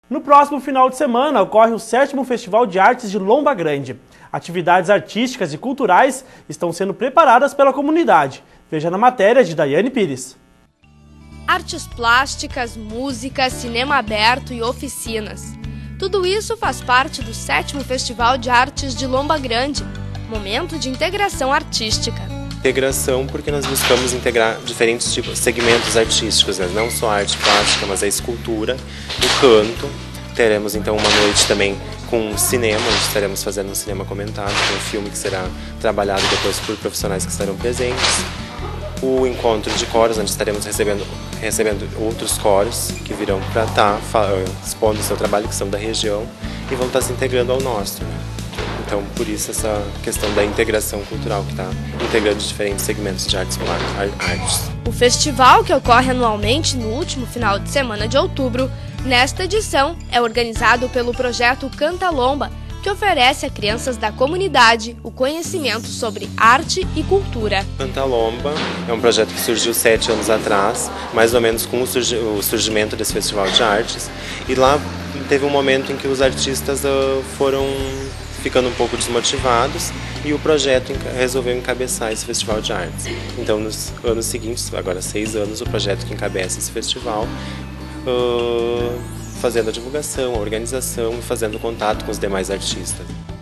No próximo final de semana ocorre o 7º Festival de Artes de Lomba Grande. Atividades artísticas e culturais estão sendo preparadas pela comunidade. Veja na matéria de Daiane Pires. Artes plásticas, música, cinema aberto e oficinas. Tudo isso faz parte do 7º Festival de Artes de Lomba Grande, momento de integração artística. Integração porque nós buscamos integrar diferentes tipos, segmentos artísticos, né? Não só a arte plástica, mas a escultura, o canto. Teremos então uma noite também com cinema, onde estaremos fazendo um cinema comentado, com um filme que será trabalhado depois por profissionais que estarão presentes. O encontro de coros, onde estaremos recebendo outros coros que virão para estar expondo o seu trabalho, que são da região, e vão estar se integrando ao nosso, né? Então, por isso essa questão da integração cultural, que está integrando diferentes segmentos de artes. O festival, que ocorre anualmente no último final de semana de outubro, nesta edição é organizado pelo projeto Canta Lomba, que oferece a crianças da comunidade o conhecimento sobre arte e cultura. Canta Lomba é um projeto que surgiu 7 anos atrás, mais ou menos com o surgimento desse festival de artes, e lá teve um momento em que os artistas foram ficando um pouco desmotivados e o projeto resolveu encabeçar esse festival de artes. Então, nos anos seguintes, agora 6 anos, o projeto que encabeça esse festival, fazendo a divulgação, a organização e fazendo contato com os demais artistas.